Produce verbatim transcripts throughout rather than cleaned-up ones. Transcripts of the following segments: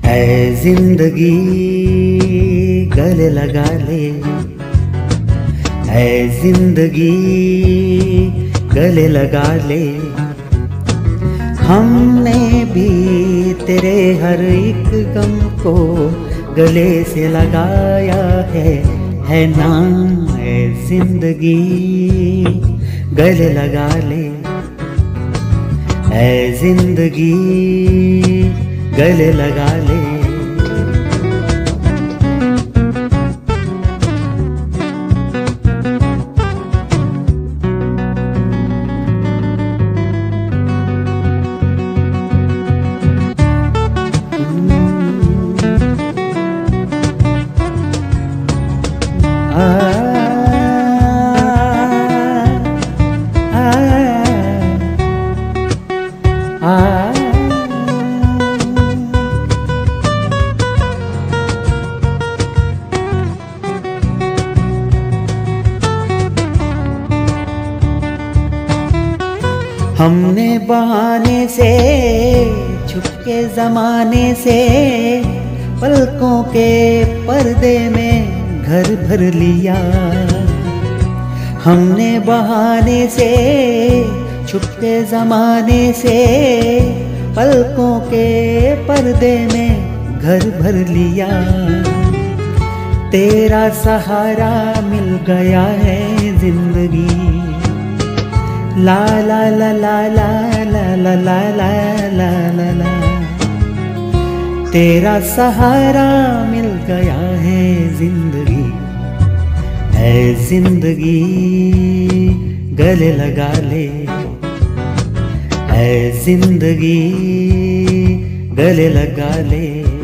ऐ जिंदगी गले लगा ले, ऐ जिंदगी गले लगा ले। हमने भी तेरे हर एक गम को गले से लगाया है, है ना। ऐ जिंदगी गले लगा ले, ऐ जिंदगी गले लगा ले। हमने बहाने से छुपके जमाने से पलकों के पर्दे में घर भर लिया। हमने बहाने से छुपके जमाने से पलकों के पर्दे में घर भर लिया। तेरा सहारा मिल गया है जिंदगी, ला ला ला ला ला ला ला ला ला ला ला ला। तेरा सहारा मिल गया है जिंदगी, ऐ जिंदगी गले लगा ले, ऐ जिंदगी गले लगा ले।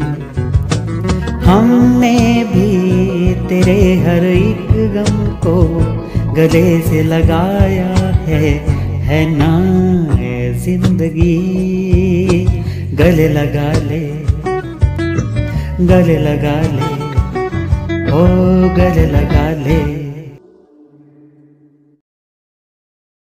हमने भी तेरे हर एक गम को गले से लगाया है, है ना। ऐ जिंदगी गले लगा ले, गले लगा ले, ओ गले लगा ले।